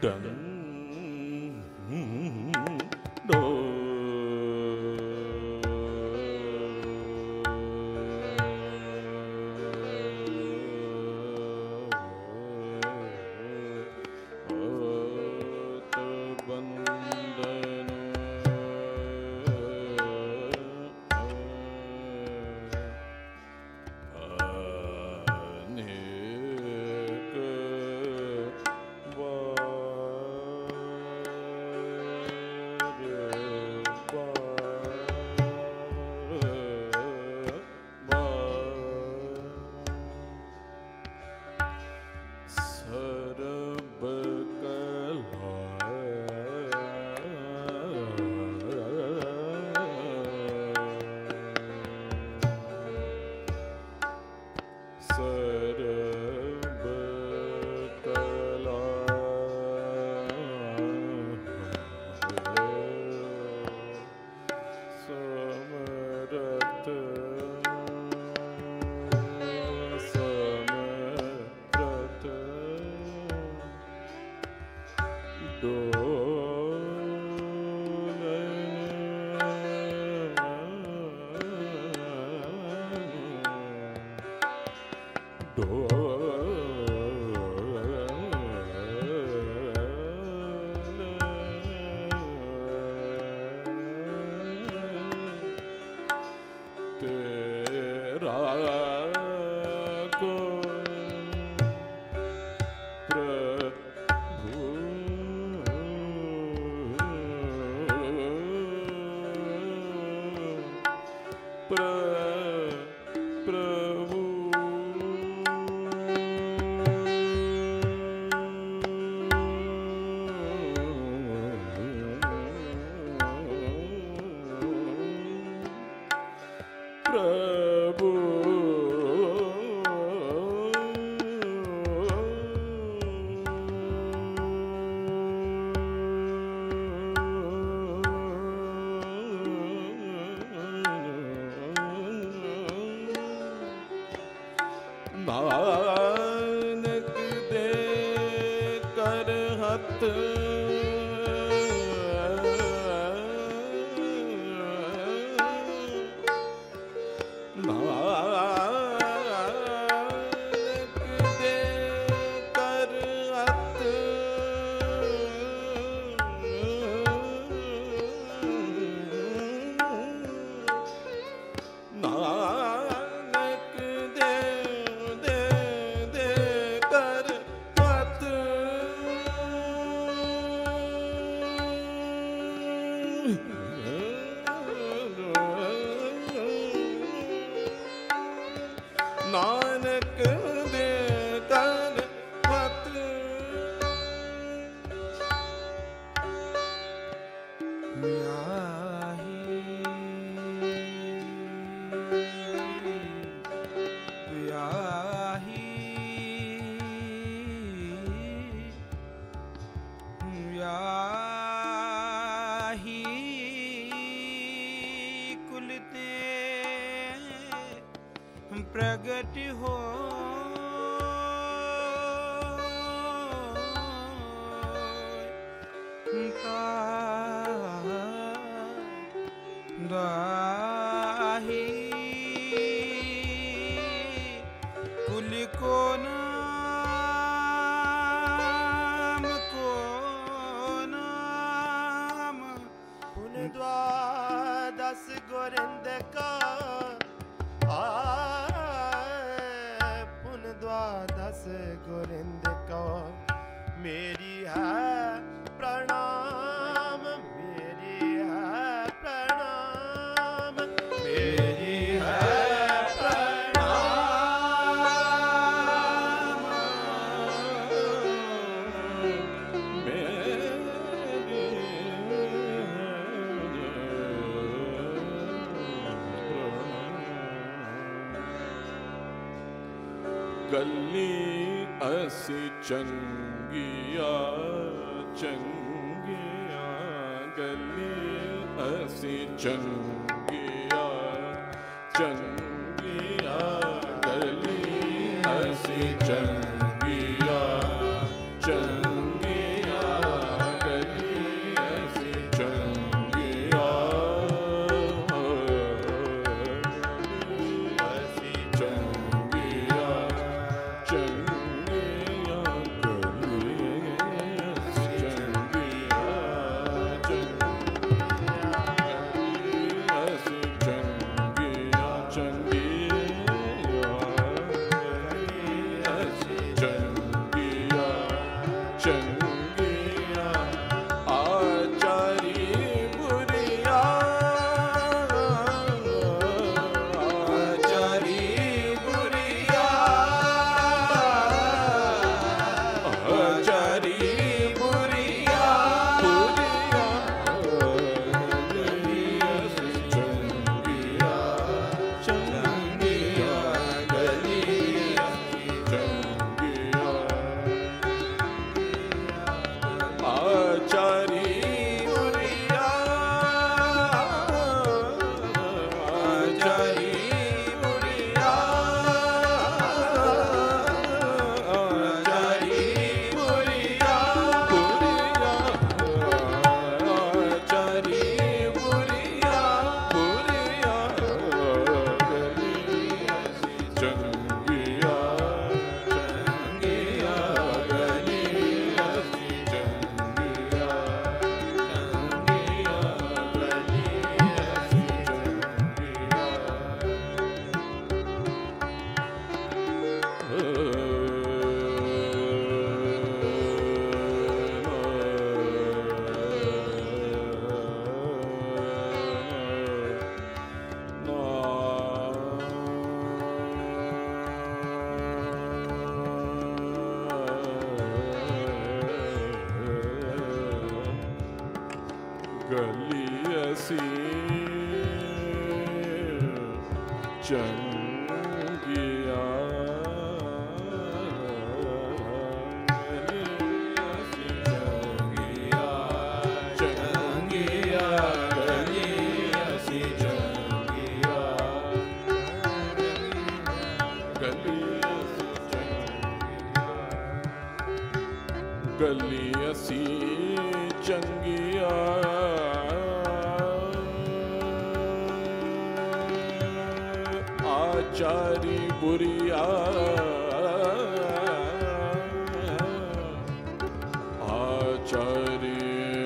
नानक दे कर हथ नानक दे कर हथ प्रगट हो दाही कुल को नाम पुन द्वादश गोरिंद का द्वादश गोरिंद को मेरी है प्रणाम, मेरी है प्रणाम, मेरी है प्रणाम, गली असी चंगिया चंगिया गली असी चंगिया चंगिया गली असी चंगिया चंगिया चंगिया चंगिया गली असी चंगिया चंगिया गली असी चंगिया गली असी चंगिया चंगिया गली असी चंगिया गली गली असी चंगिया आचारी बुरिया आचारी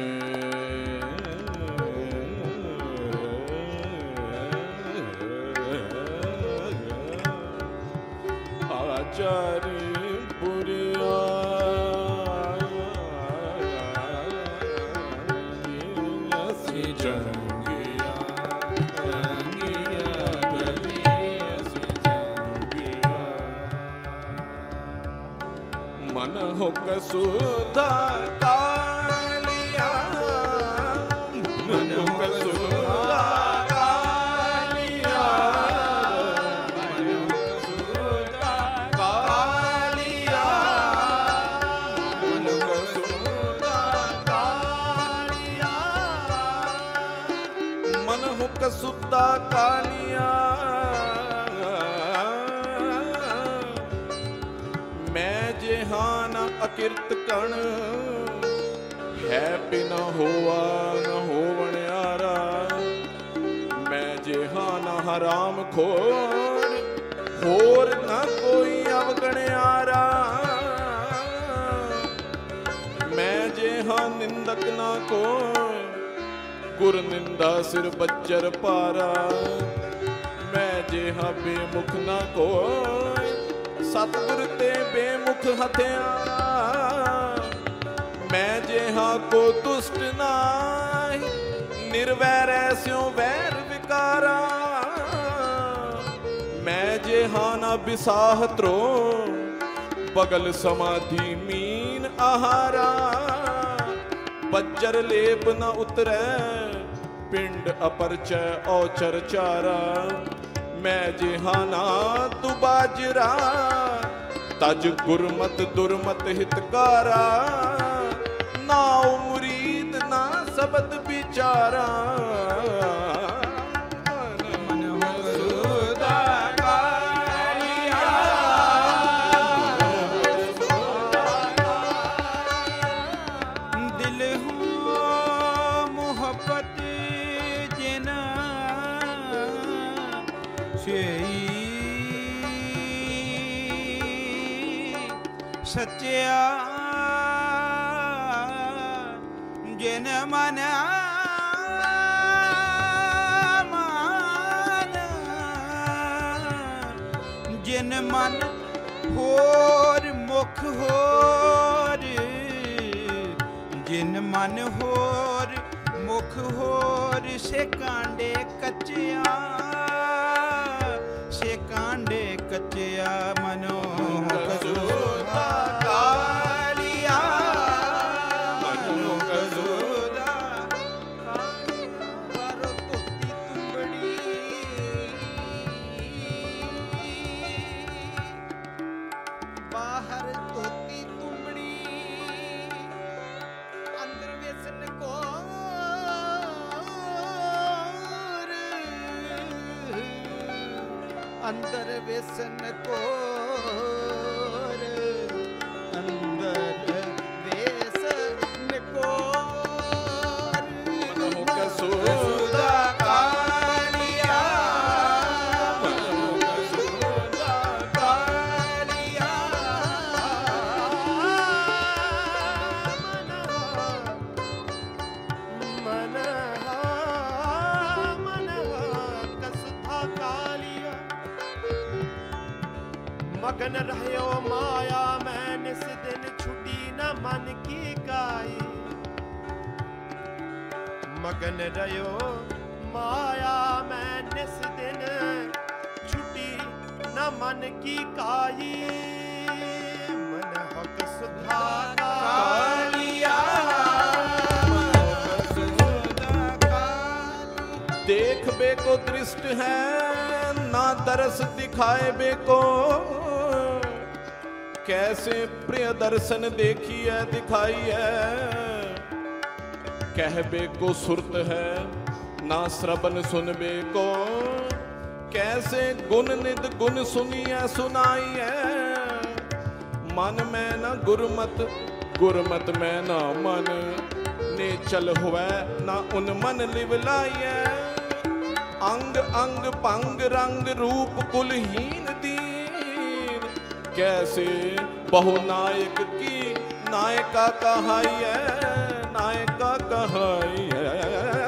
आचारी बुरिया असी चंगिया चंगिया गली असी चंगिया मन हो कसुधा कालिया मन हो कसुधा कालिया मन हो कसुधा कालिया मन हो कसुधा कालिया मन हो कसुधा कालिया मैं जेहान अकिरत कण है बिन होवा न होवण यारा मैं जेहान हराम खोर होर न कोई अवगण यारा मैं जेहान निंदक ना कोई गुर निंदा सिर बज्जर पारा मैं जेहा बेमुख ना कोई सतगुर ते बेमुख हथियारा मैं जेहा को दुष्ट नाहि निर्वैर स्यों वैर विकारा मैं जेहा ना बिसाह त्रो बगल समाधि मीन आहारा बज्जर लेप न उतरै पिंड अपरचय औचर चारा मैं जेहाना तू बाजरा तज गुरमत दुरमत हितकारा नाउ मुरीद ना सबद बिचारा मन हो सुधा कालिया दिल हो मोहब्बत जना सच्चा जिन मन मान जिन मन होर मुख होर जिन मन होर मुख होर से कांडे कच्चिया से कांडे कच्चिया मनो कसुधा कालिया मनो कसुधा कारो तोती तुंबड़ी बाहर तोती तुंबड़ी अंदर व्यसन को अंदर व्यसन कोर अंदर व्यसन कोर मनो कसुधा कालिया मनो कसुधा मगन रहो माया मैं निस दिन छुटी न मन की काई मगन रहो माया मैं निस दिन छुटी न मन की काई मन हक सुधा कालिया देख बे को दृष्ट है ना दरस दिखाए बे को कैसे प्रिय दर्शन देखी है दिखाई है कहबे को सुरत है ना श्रवण सुनबे को कैसे गुण निद गुण सुनिए सुनाई है मन में न गुरमत गुरमत में न मन ने चल हुआ ना उन मन लिवलाई है अंग अंग पंग रंग रूप कुलहीन दीन कैसे बहुनायक की नायका कहाई है नायका कहाई है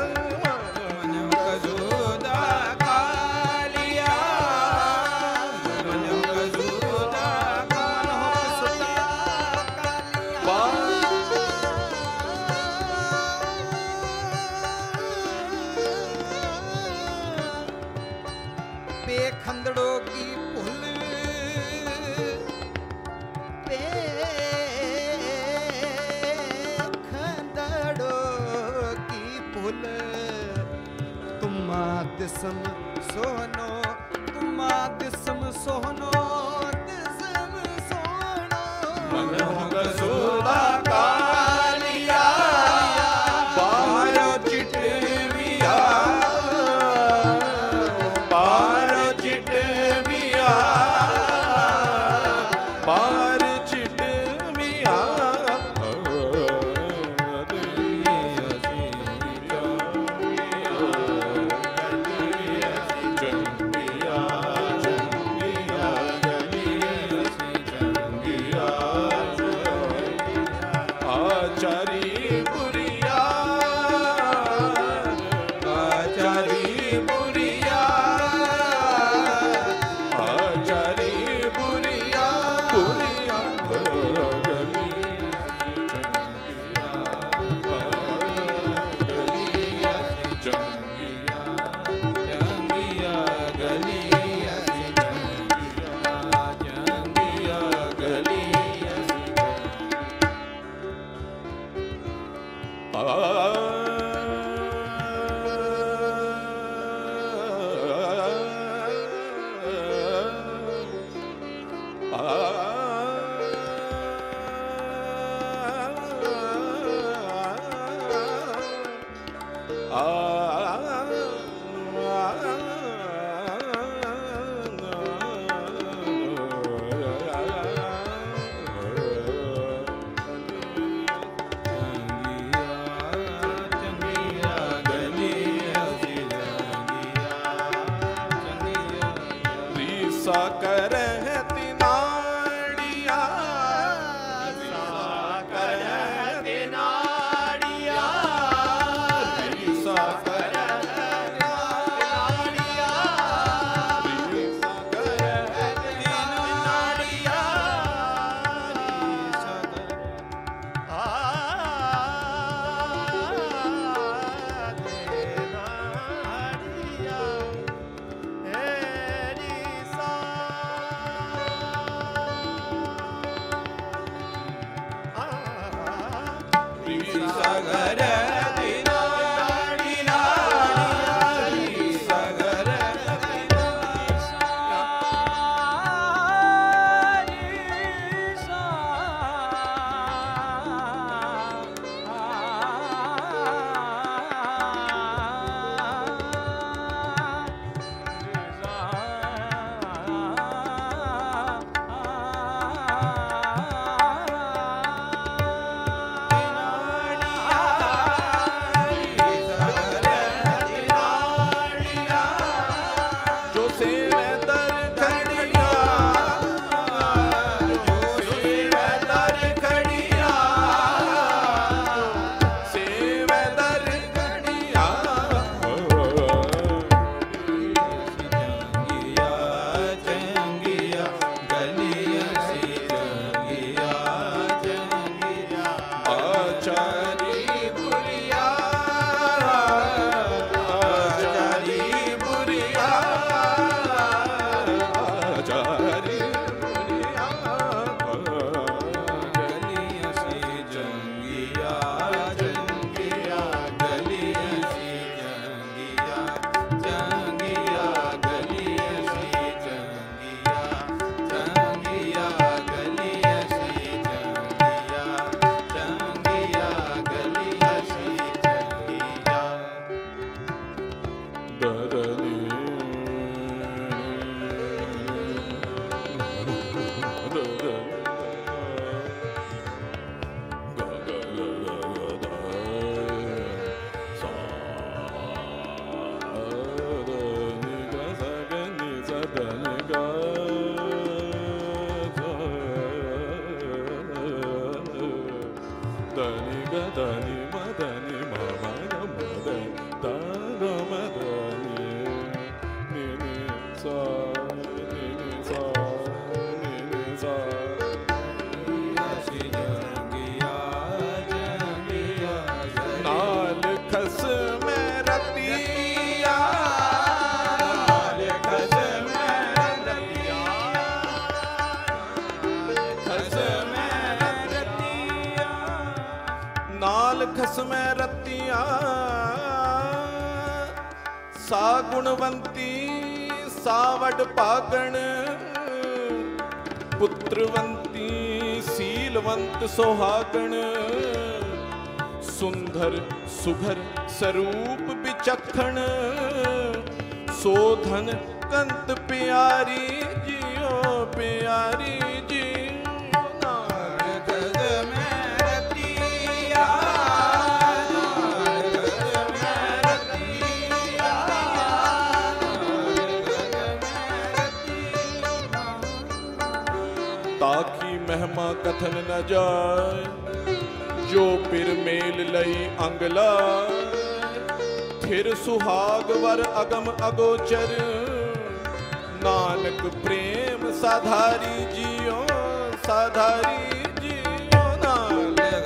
खंदड़ों की भूल पे खंदड़ों की भूल तुम्मा दिसम सोनो तुम्मा दिसम सोनो दिसम सोनो मन होगा सोदा कालिया बाहर चिटविया खसमै रतिया सा गुणवंती सावड पागण पुत्रवंती सीलवंत सोहागण सुंदर सुघर स्वरूप विचक्षण सोधन कंत प्यारी जियो प्यारी ताकि महिमा कथन न जाए जो पिर मेल लई अंगला फिर सुहाग वर अगम अगोचर नानक प्रेम साधारी जियो साधारी जियो नानक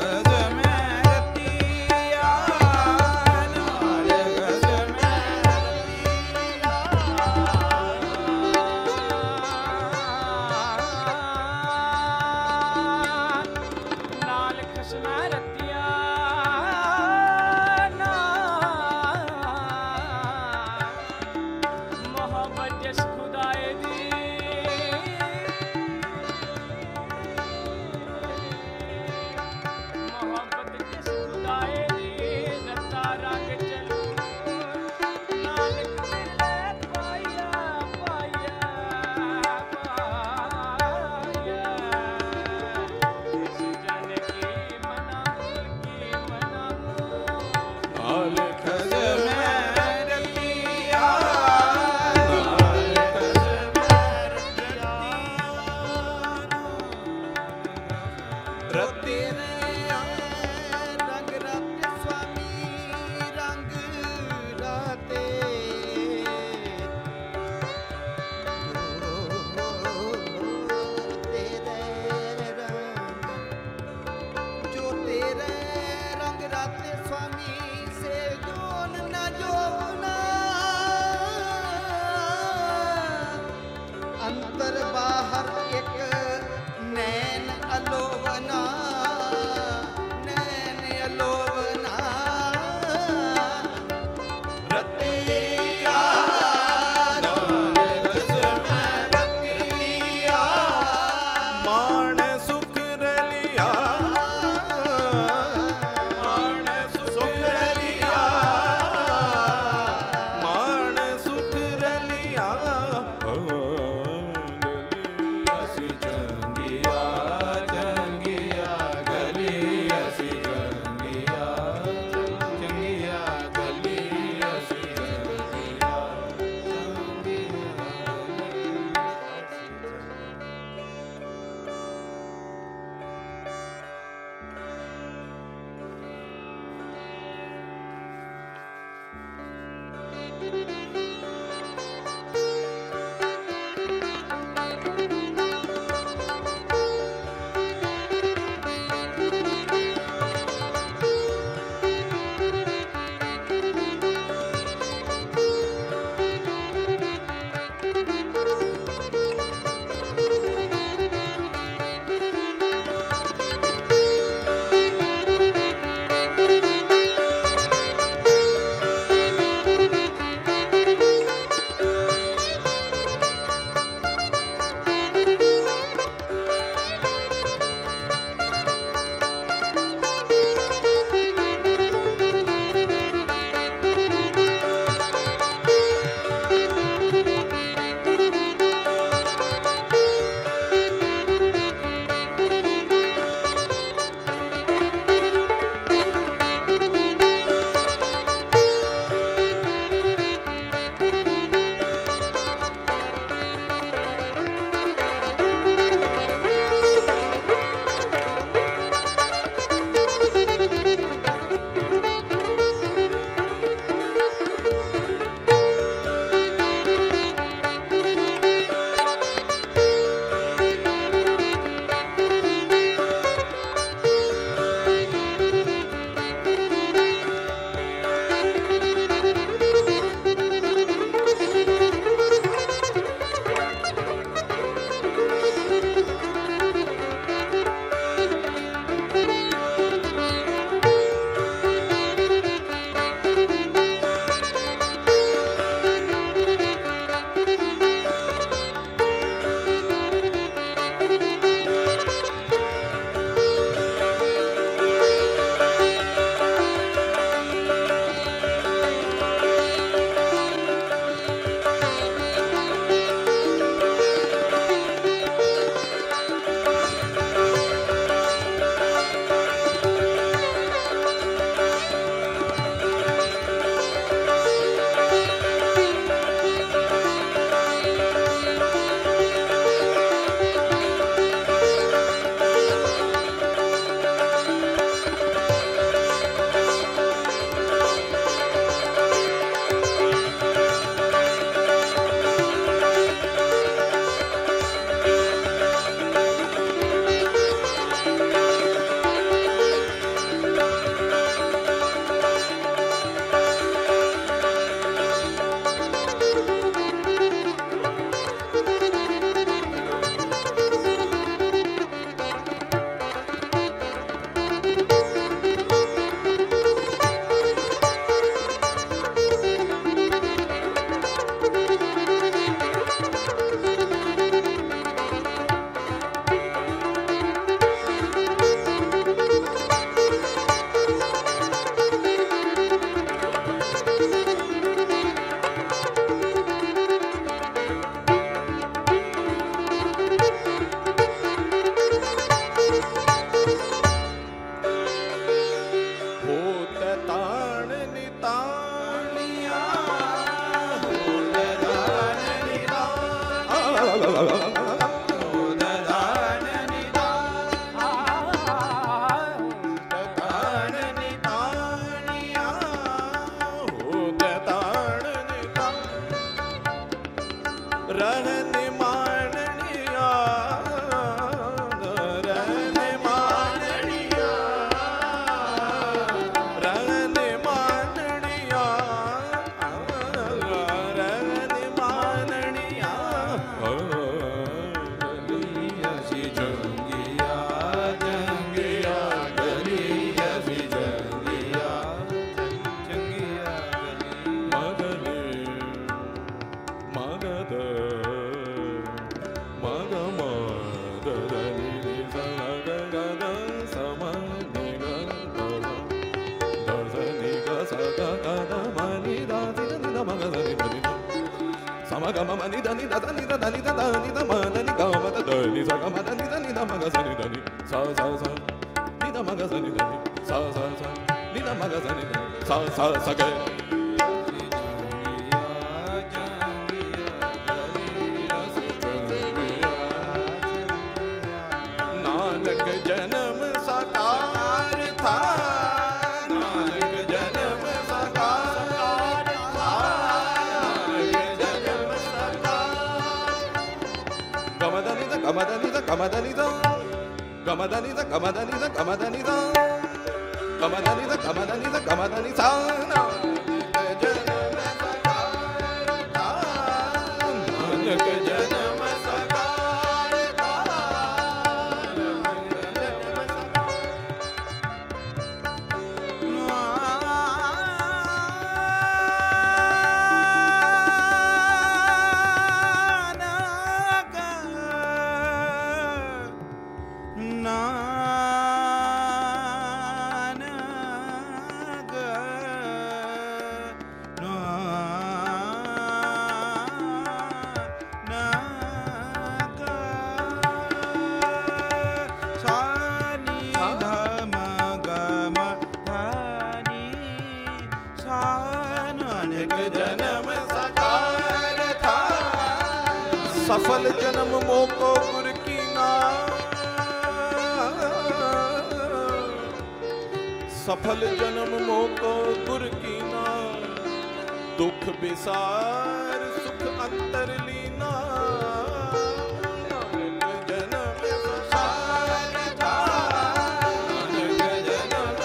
नानक जन्म साकार था, नानक जन्म साकार था, नानक जन्म साकार। गमदनि द गमदनि द गमदनि द गमदनि द गमदनि द गमदनि द गमदनि द गमदनि द गमदनि सा। नानक जन्म साकार था, नानक जन्म साकार था, नानक जन्म जन्म साकार था। सफल जन्म मोको गुर की ना, सफल जन्म मोको गुर की ना, दुख विसार सुख अंतर लीना। नानक जन्म साकार था, नानक जन्म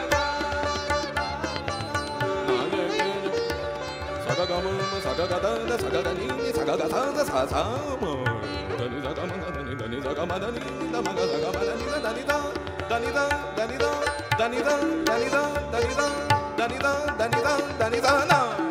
सगगम सगगद सगगनि सगगद सासाम धनि सगमदनि धनि सगमदनि दमग सगमदनि धनि द धनि द धनि द धनि द धनि द धनि द धनि द धनि द धनि द ना।